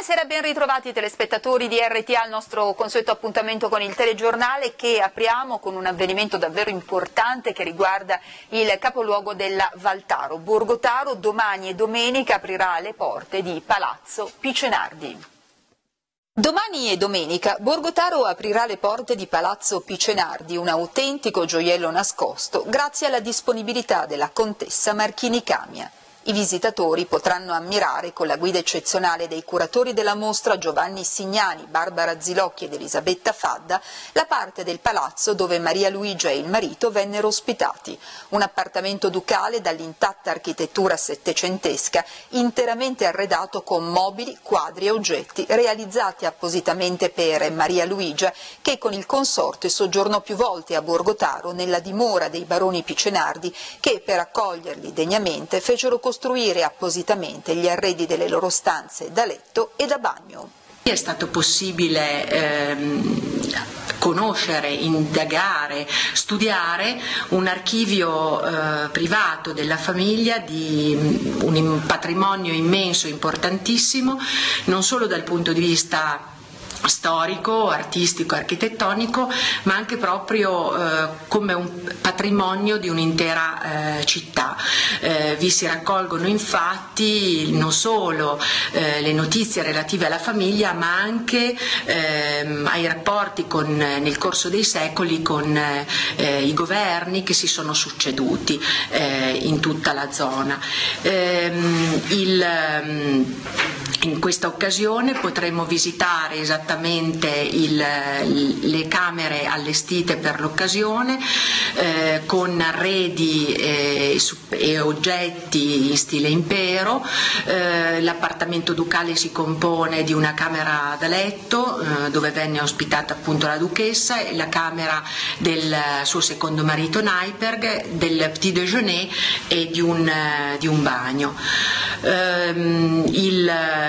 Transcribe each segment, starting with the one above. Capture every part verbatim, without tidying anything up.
Buonasera, ben ritrovati telespettatori di R T A al nostro consueto appuntamento con il telegiornale, che apriamo con un avvenimento davvero importante che riguarda il capoluogo della Valtaro. Borgotaro domani e domenica aprirà le porte di Palazzo Picenardi. Domani e domenica Borgotaro aprirà le porte di Palazzo Picenardi, un autentico gioiello nascosto grazie alla disponibilità della contessa Marchini Camia. I visitatori potranno ammirare, con la guida eccezionale dei curatori della mostra Giovanni Signani, Barbara Zilocchi ed Elisabetta Fadda, la parte del palazzo dove Maria Luigia e il marito vennero ospitati. Un appartamento ducale dall'intatta architettura settecentesca, interamente arredato con mobili, quadri e oggetti realizzati appositamente per Maria Luigia, che con il consorte soggiornò più volte a Borgotaro nella dimora dei baroni Picenardi, che per accoglierli degnamente fecero costruire costruire appositamente gli arredi delle loro stanze da letto e da bagno. È stato possibile ehm, conoscere, indagare, studiare un archivio eh, privato della famiglia di un patrimonio immenso, importantissimo, non solo dal punto di vista storico, artistico, architettonico, ma anche proprio eh, come un patrimonio di un'intera eh, città. Eh, vi si raccolgono infatti non solo eh, le notizie relative alla famiglia, ma anche eh, ai rapporti con, nel corso dei secoli con eh, i governi che si sono succeduti eh, in tutta la zona. Eh, il, In questa occasione potremo visitare esattamente il, le camere allestite per l'occasione eh, con arredi eh, e oggetti in stile impero. Eh, l'appartamento ducale si compone di una camera da letto eh, dove venne ospitata appunto la duchessa, e la camera del suo secondo marito Naiperg, del petit déjeuner e di un, di un bagno. Eh, il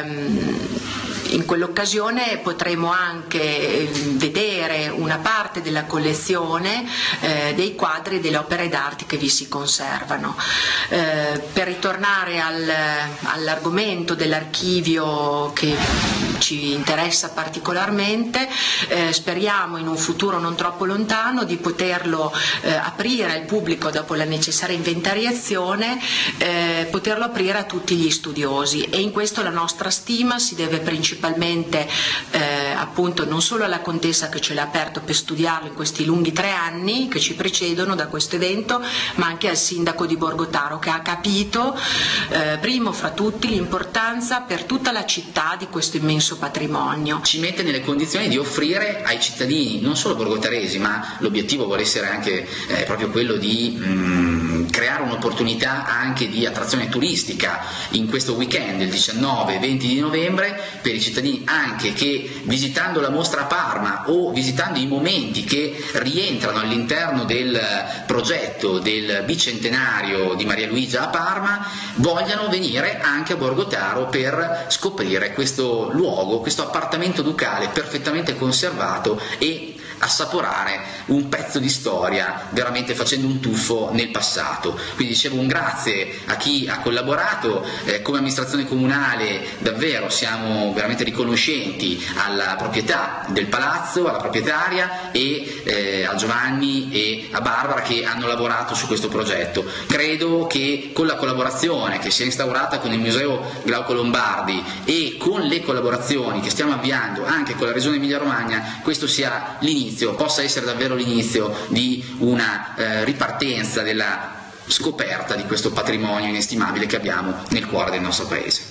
In quell'occasione potremo anche vedere una parte della collezione eh, dei quadri e delle opere d'arte che vi si conservano. Eh, per ritornare al, all'argomento dell'archivio che ci interessa particolarmente, eh, speriamo in un futuro non troppo lontano di poterlo eh, aprire al pubblico dopo la necessaria inventariazione, eh, poterlo aprire a tutti gli studiosi, e in questo la nostra stima si deve principalmente principalmente eh, appunto non solo alla contessa che ce l'ha aperto per studiarlo in questi lunghi tre anni che ci precedono da questo evento, ma anche al sindaco di Borgotaro, che ha capito eh, primo fra tutti l'importanza per tutta la città di questo immenso patrimonio. Ci mette nelle condizioni di offrire ai cittadini, non solo borgotaresi, ma l'obiettivo vuole essere anche eh, proprio quello di mh, creare un'opportunità anche di attrazione turistica in questo weekend, il diciannove e venti di novembre, per i cittadini anche che visitando la mostra a Parma o visitando i momenti che rientrano all'interno del progetto del bicentenario di Maria Luigia a Parma vogliano venire anche a Borgotaro per scoprire questo luogo, questo appartamento ducale perfettamente conservato, e assaporare un pezzo di storia veramente facendo un tuffo nel passato. Quindi dicevo un grazie a chi ha collaborato, eh, come amministrazione comunale davvero siamo veramente riconoscenti alla proprietà del palazzo, alla proprietaria e eh, a Giovanni e a Barbara che hanno lavorato su questo progetto. Credo che con la collaborazione che si è instaurata con il Museo Glauco Lombardi e con le collaborazioni che stiamo avviando anche con la Regione Emilia Romagna, questo sia l'inizio, possa essere davvero l'inizio di una eh, ripartenza della scoperta di questo patrimonio inestimabile che abbiamo nel cuore del nostro paese.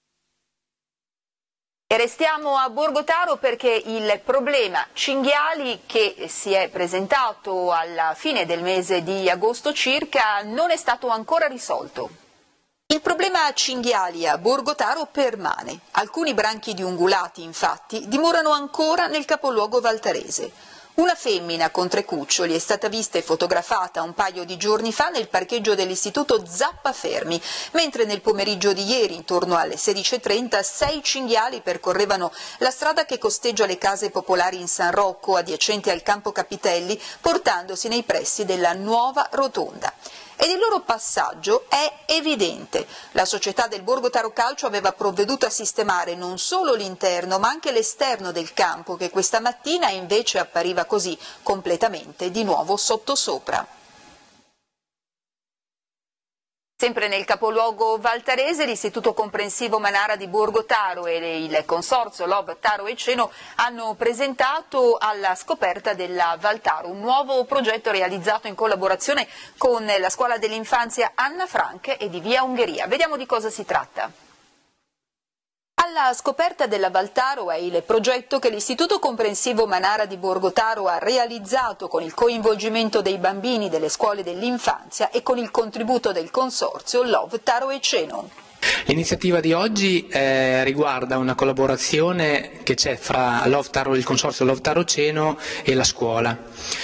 E restiamo a Borgotaro perché il problema cinghiali, che si è presentato alla fine del mese di agosto circa, non è stato ancora risolto. Il problema cinghiali a Borgotaro permane. Alcuni branchi di ungulati, infatti, dimorano ancora nel capoluogo valtarese. Una femmina con tre cuccioli è stata vista e fotografata un paio di giorni fa nel parcheggio dell'istituto Zappafermi, mentre nel pomeriggio di ieri, intorno alle sedici e trenta, sei cinghiali percorrevano la strada che costeggia le case popolari in San Rocco, adiacente al campo Capitelli, portandosi nei pressi della nuova rotonda. ed il loro passaggio è evidente. La società del Borgo Taro Calcio aveva provveduto a sistemare non solo l'interno ma anche l'esterno del campo, che questa mattina invece appariva così completamente di nuovo sottosopra. Sempre nel capoluogo valtarese, l'Istituto Comprensivo Manara di Borgo Taro e il consorzio Love Taro e Ceno hanno presentato alla scoperta della Valtaro un nuovo progetto realizzato in collaborazione con la scuola dell'infanzia Anna Frank e di Via Ungheria. Vediamo di cosa si tratta. Alla scoperta della Valtaro è il progetto che l'Istituto Comprensivo Manara di Borgo Taro ha realizzato con il coinvolgimento dei bambini delle scuole dell'infanzia e con il contributo del consorzio Love Taro e Ceno. L'iniziativa di oggi eh, riguarda una collaborazione che c'è fra Love Taro, il consorzio Love Taro Ceno e la scuola.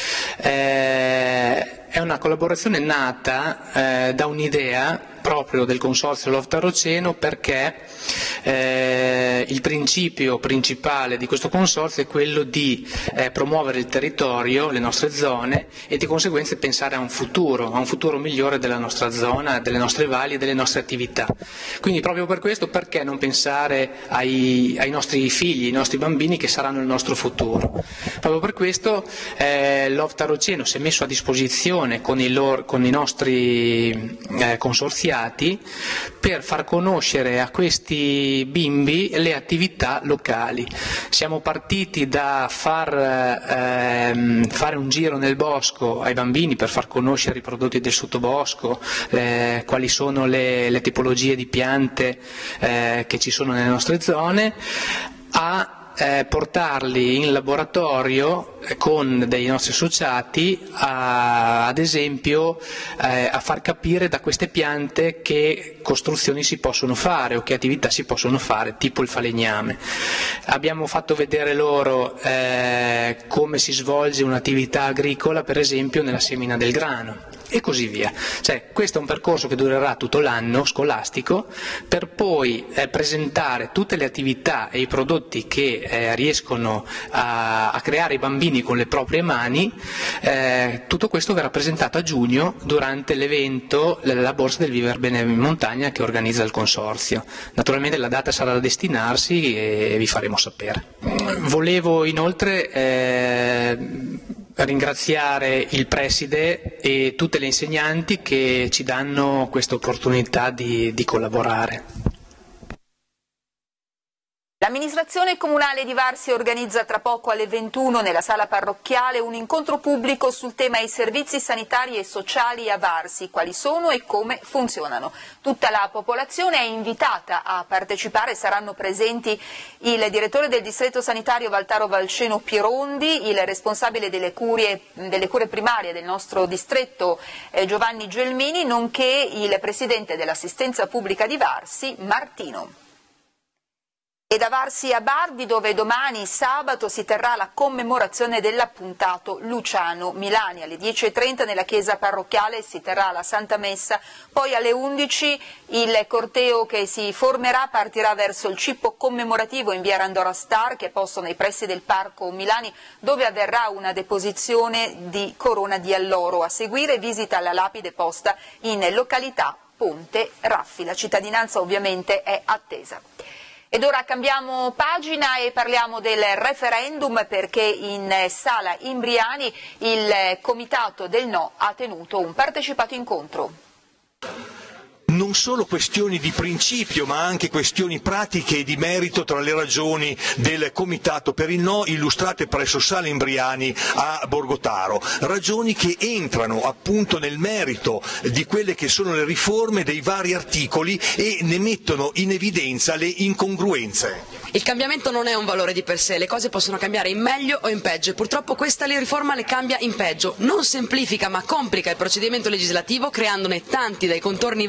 Eh, è una collaborazione nata eh, da un'idea proprio del consorzio Love Taro Ceno, perché eh, il principio principale di questo consorzio è quello di eh, promuovere il territorio, le nostre zone, e di conseguenza pensare a un futuro, a un futuro migliore della nostra zona, delle nostre valli e delle nostre attività. Quindi proprio per questo, perché non pensare ai, ai nostri figli, ai nostri bambini che saranno il nostro futuro? Proprio per questo eh, Love Taro Ceno si è messo a disposizione con i, loro, con i nostri eh, consorziati per far conoscere a questi bimbi le attività locali. Siamo partiti da far ehm, fare un giro nel bosco ai bambini per far conoscere i prodotti del sottobosco, eh, quali sono le, le tipologie di piante eh, che ci sono nelle nostre zone, a Eh, portarli in laboratorio eh, con dei nostri associati a, ad esempio eh, a far capire da queste piante che costruzioni si possono fare o che attività si possono fare, tipo il falegname. Abbiamo fatto vedere loro eh, come si svolge un'attività agricola, per esempio nella semina del grano, e così via. Cioè, questo è un percorso che durerà tutto l'anno scolastico, per poi eh, presentare tutte le attività e i prodotti che eh, riescono a, a creare i bambini con le proprie mani. Eh, tutto questo verrà presentato a giugno durante l'evento, la borsa del Viver Bene in Montagna che organizza il consorzio. Naturalmente la data sarà da destinarsi e vi faremo sapere. Volevo inoltre eh, ringraziare il preside e tutte le insegnanti che ci danno questa opportunità di, di collaborare. L'amministrazione comunale di Varsi organizza tra poco alle ventuno nella sala parrocchiale un incontro pubblico sul tema i servizi sanitari e sociali a Varsi, quali sono e come funzionano. Tutta la popolazione è invitata a partecipare, saranno presenti il direttore del distretto sanitario Valtaro Valceno Pirondi, il responsabile delle, curie, delle cure primarie del nostro distretto eh, Giovanni Gelmini, nonché il presidente dell'assistenza pubblica di Varsi Martino. E da Varsi a Bardi, dove domani sabato si terrà la commemorazione dell'appuntato Luciano Milani. Alle dieci e trenta nella chiesa parrocchiale si terrà la Santa Messa, poi alle undici il corteo che si formerà partirà verso il cippo commemorativo in via Randora Star, che è posto nei pressi del Parco Milani, dove avverrà una deposizione di corona di alloro. A seguire visita alla lapide posta in località Ponte Raffi. La cittadinanza ovviamente è attesa. Ed ora cambiamo pagina e parliamo del referendum, perché in sala Imbriani il comitato del no ha tenuto un partecipato incontro. Non solo questioni di principio, ma anche questioni pratiche e di merito tra le ragioni del Comitato per il No illustrate presso Sala Imbriani a Borgo Taro. Ragioni che entrano appunto nel merito di quelle che sono le riforme dei vari articoli e ne mettono in evidenza le incongruenze. Il cambiamento non è un valore di per sé, le cose possono cambiare in meglio o in peggio e purtroppo questa riforma le cambia in peggio. Non semplifica ma complica il procedimento legislativo, creandone tanti dai contorni vaghi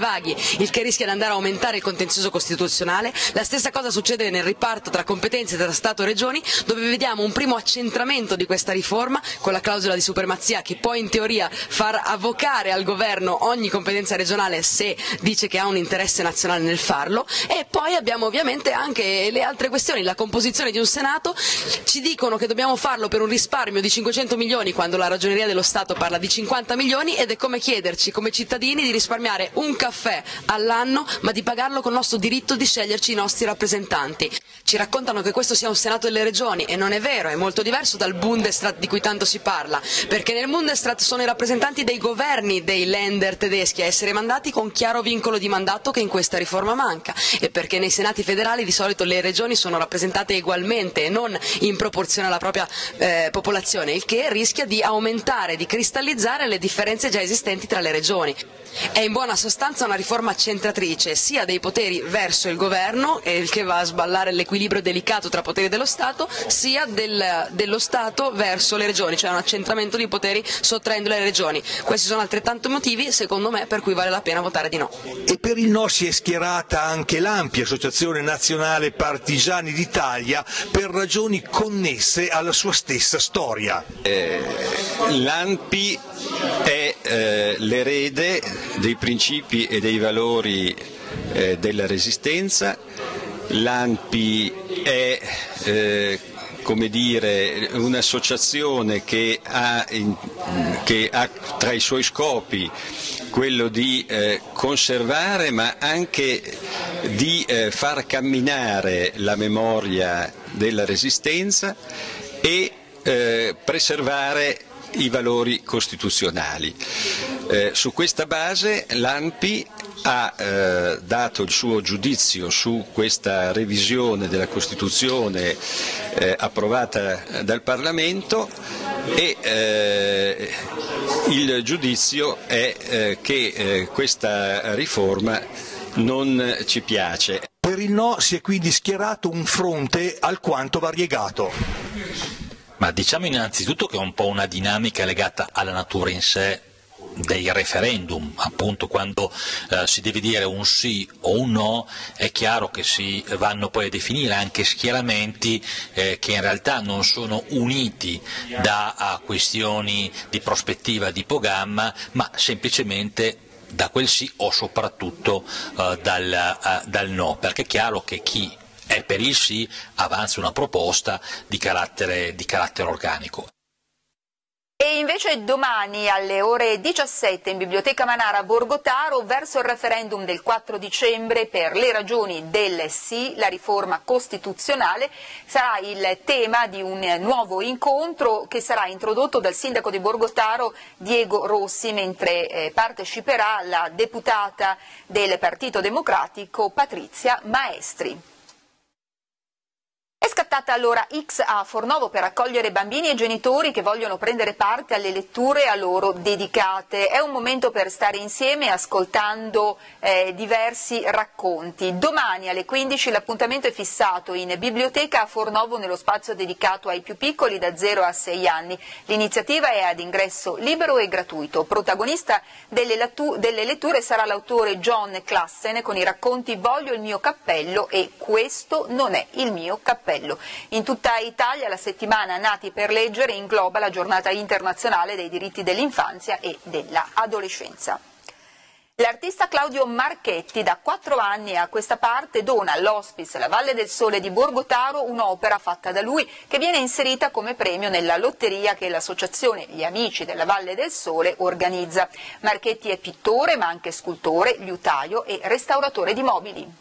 il che rischia di andare a aumentare il contenzioso costituzionale. La stessa cosa succede nel riparto tra competenze tra Stato e Regioni, dove vediamo un primo accentramento di questa riforma con la clausola di supremazia che può in teoria far avvocare al governo ogni competenza regionale se dice che ha un interesse nazionale nel farlo. E poi abbiamo ovviamente anche le altre questioni, la composizione di un Senato. Ci dicono che dobbiamo farlo per un risparmio di cinquecento milioni quando la Ragioneria dello Stato parla di cinquanta milioni, ed è come chiederci come cittadini di risparmiare un caffè all'anno ma di pagarlo con il nostro diritto di sceglierci i nostri rappresentanti. Ci raccontano che questo sia un Senato delle Regioni e non è vero, è molto diverso dal Bundesrat di cui tanto si parla, perché nel Bundesrat sono i rappresentanti dei governi dei Länder tedeschi a essere mandati con chiaro vincolo di mandato che in questa riforma manca, e perché nei Senati federali di solito le regioni sono rappresentate ugualmente e non in proporzione alla propria eh, popolazione, il che rischia di aumentare, di cristallizzare le differenze già esistenti tra le regioni. È in buona sostanza una riforma centratrice sia dei poteri verso il governo, il che va a sballare l'equilibrio delicato tra poteri dello Stato, sia del, dello Stato verso le regioni, cioè un accentramento di poteri sottraendole alle regioni. Questi sono altrettanti motivi, secondo me, per cui vale la pena votare di no. E per il no si è schierata anche l'A N P I, Associazione Nazionale Partigiani d'Italia, per ragioni connesse alla sua stessa storia. Eh, L'A N P I è eh, l'erede dei principi e dei valori eh, della Resistenza. L'A N P I è eh, come dire, un'associazione che ha, in, che ha tra i suoi scopi quello di eh, conservare ma anche di eh, far camminare la memoria della Resistenza e eh, preservare i valori costituzionali. Eh, su questa base l'A N P I ha eh, dato il suo giudizio su questa revisione della Costituzione eh, approvata dal Parlamento e eh, il giudizio è eh, che eh, questa riforma non ci piace. Per il no si è quindi schierato un fronte alquanto variegato. Ma diciamo innanzitutto che è un po' una dinamica legata alla natura in sé dei referendum, appunto quando eh, si deve dire un sì o un no è chiaro che si vanno poi a definire anche schieramenti eh, che in realtà non sono uniti da a questioni di prospettiva di programma, ma semplicemente da quel sì o soprattutto eh, dal, eh, dal no, perché è chiaro che chi è per il sì avanza una proposta di carattere, di carattere organico. E invece domani alle ore diciassette in Biblioteca Manara a Borgotaro, verso il referendum del quattro dicembre per le ragioni del sì, la riforma costituzionale, sarà il tema di un nuovo incontro che sarà introdotto dal sindaco di Borgotaro Diego Rossi, mentre eh, parteciperà la deputata del Partito Democratico Patrizia Maestri. È scattata allora X a Fornovo per accogliere bambini e genitori che vogliono prendere parte alle letture a loro dedicate. È un momento per stare insieme ascoltando eh, diversi racconti. Domani alle quindici l'appuntamento è fissato in biblioteca a Fornovo nello spazio dedicato ai più piccoli da zero a sei anni. L'iniziativa è ad ingresso libero e gratuito. Protagonista delle, delle letture sarà l'autore John Klassen con i racconti Voglio il mio cappello e Questo non è il mio cappello. In tutta Italia la settimana Nati per leggere ingloba la giornata internazionale dei diritti dell'infanzia e dell'adolescenza. L'artista Claudio Marchetti da quattro anni a questa parte dona all'Hospice La Valle del Sole di Borgotaro un'opera fatta da lui che viene inserita come premio nella lotteria che l'associazione Gli Amici della Valle del Sole organizza. Marchetti è pittore ma anche scultore, liutaio e restauratore di mobili.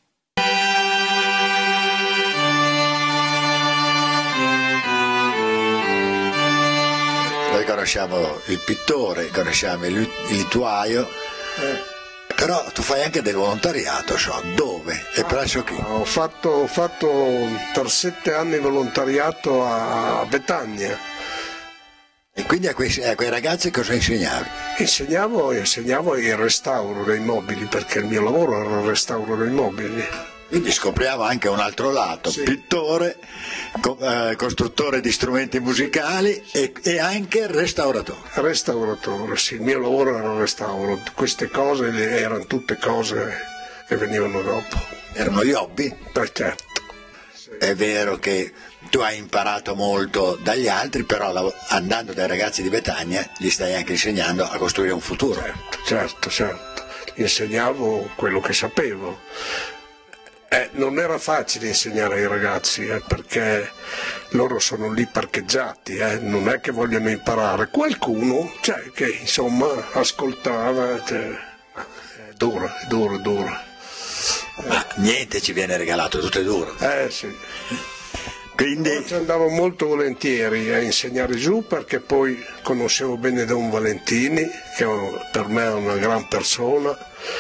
Noi conosciamo il pittore, conosciamo il liutaio, eh. Però tu fai anche del volontariato, so, dove e presso chi? Ho fatto, ho fatto per sette anni volontariato a Betania. E quindi a quei, a quei ragazzi cosa insegnavi? Insegnavo, insegnavo il restauro dei mobili, perché il mio lavoro era il restauro dei mobili. Quindi scopriamo anche un altro lato, sì. Pittore, co eh, costruttore di strumenti musicali e, e anche restauratore. Restauratore, sì, il mio lavoro era il restauro, queste cose erano tutte cose che venivano dopo. Erano gli hobby? Beh, certo. Sì. È vero che tu hai imparato molto dagli altri, però andando dai ragazzi di Betania gli stai anche insegnando a costruire un futuro. Certo, certo, certo. Gli insegnavo quello che sapevo. Eh, non era facile insegnare ai ragazzi eh, perché loro sono lì parcheggiati, eh, non è che vogliono imparare. Qualcuno cioè, che insomma ascoltava, cioè, è duro, è duro, è duro. Ma niente ci viene regalato, tutto è duro. Eh sì. Quindi ci andavo molto volentieri a insegnare giù perché poi conoscevo bene Don Valentini, che per me è una gran persona.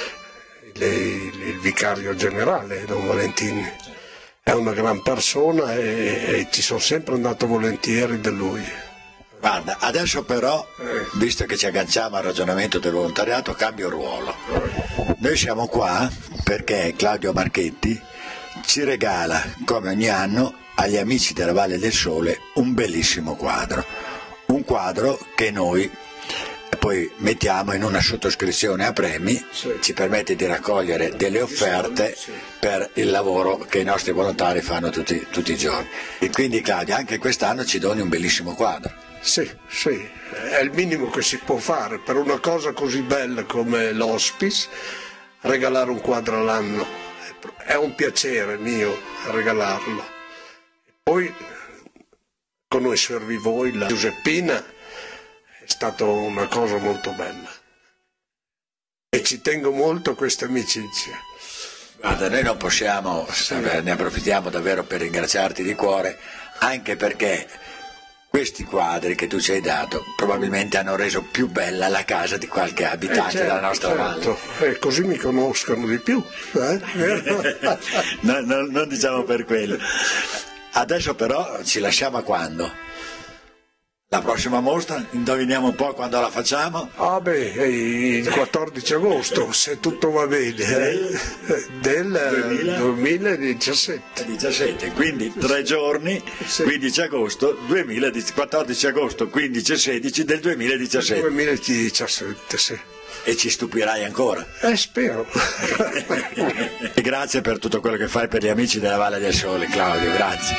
Il vicario generale Don Valentini è una gran persona e, e ci sono sempre andato volentieri da lui. Guarda, adesso però, eh. visto che ci agganciamo al ragionamento del volontariato, cambio ruolo. Noi siamo qua perché Claudio Marchetti ci regala, come ogni anno, agli amici della Valle del Sole un bellissimo quadro, un quadro che noi poi mettiamo in una sottoscrizione a premi, sì. Ci permette di raccogliere delle offerte sì. Per il lavoro che i nostri volontari fanno tutti, tutti i giorni. E quindi Claudia, anche quest'anno ci doni un bellissimo quadro. Sì, sì, è il minimo che si può fare per una cosa così bella come l'hospice, regalare un quadro all'anno. È un piacere mio regalarlo. Poi con noi servi voi la Giuseppina. È stata una cosa molto bella e ci tengo molto a questa amicizia. Guarda, noi non possiamo, sì. Ne approfittiamo davvero per ringraziarti di cuore, anche perché questi quadri che tu ci hai dato probabilmente hanno reso più bella la casa di qualche abitante eh certo, della nostra certo. valle. E così mi conoscono di più. Eh? no, no, non diciamo per quello. Adesso però ci lasciamo a quando? La prossima mostra, indoviniamo un po' quando la facciamo? Ah beh, il quattordici agosto, se tutto va bene, eh, del duemiladiciassette. diciassette, quindi tre giorni, sì. quindici agosto, quattordici agosto, quindici e sedici del duemiladiciassette. duemiladiciassette, sì. E ci stupirai ancora? Eh, spero. E grazie per tutto quello che fai per gli amici della Valle del Sole, Claudio, grazie.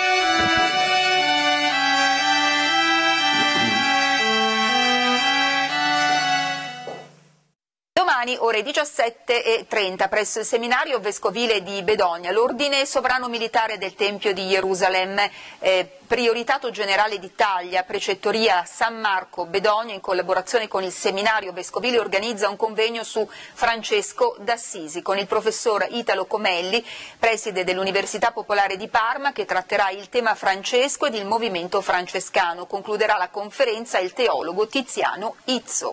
Domani ore diciassette e trenta presso il seminario vescovile di Bedogna, l'ordine sovrano militare del Tempio di Gerusalemme, eh, Prioritato Generale d'Italia, Precettoria San Marco Bedogna, in collaborazione con il seminario vescovile, organizza un convegno su Francesco d'Assisi con il professor Italo Comelli, preside dell'Università Popolare di Parma, che tratterà il tema Francesco ed il movimento francescano. Concluderà la conferenza il teologo Tiziano Izzo.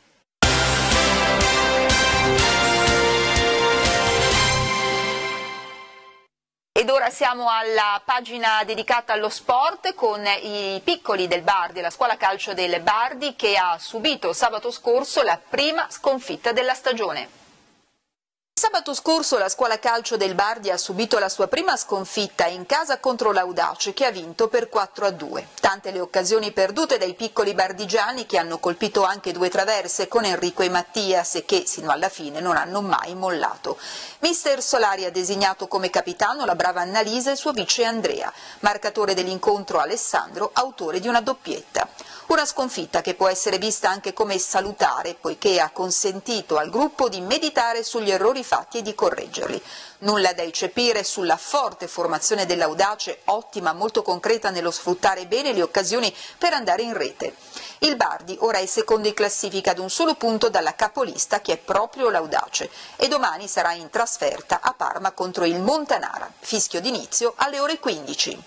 Ed ora siamo alla pagina dedicata allo sport con i piccoli del Bardi, la scuola calcio del Bardi, che ha subito sabato scorso la prima sconfitta della stagione. Sabato scorso la scuola calcio del Bardi ha subito la sua prima sconfitta in casa contro l'Audace, che ha vinto per quattro a due. Tante le occasioni perdute dai piccoli bardigiani, che hanno colpito anche due traverse con Enrico e Mattias e che sino alla fine non hanno mai mollato. Mister Solari ha designato come capitano la brava Annalisa e il suo vice Andrea, marcatore dell'incontro Alessandro, autore di una doppietta. Una sconfitta che può essere vista anche come salutare, poiché ha consentito al gruppo di meditare sugli errori fatti e di correggerli. Nulla da eccepire sulla forte formazione dell'Audace, ottima, molto concreta nello sfruttare bene le occasioni per andare in rete. Il Bardi ora è secondo in classifica ad un solo punto dalla capolista, che è proprio l'Audace, e domani sarà in trasferta a Parma contro il Montanara. Fischio d'inizio alle ore quindici.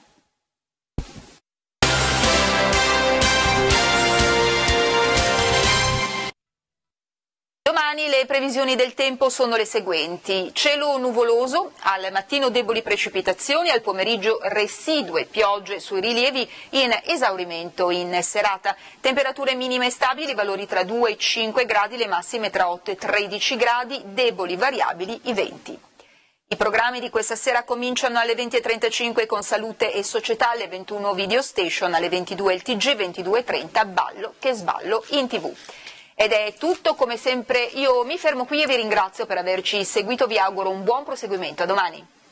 Domani le previsioni del tempo sono le seguenti: cielo nuvoloso, al mattino deboli precipitazioni, al pomeriggio residue piogge sui rilievi in esaurimento in serata, temperature minime stabili, valori tra due e cinque gradi, le massime tra otto e tredici gradi, deboli variabili i venti. I programmi di questa sera cominciano alle venti e trentacinque con Salute e Società, alle ventuno Video Station, alle ventidue il T G, ventidue e trenta Ballo che sballo in tivù. Ed è tutto, come sempre io mi fermo qui e vi ringrazio per averci seguito, vi auguro un buon proseguimento, a domani.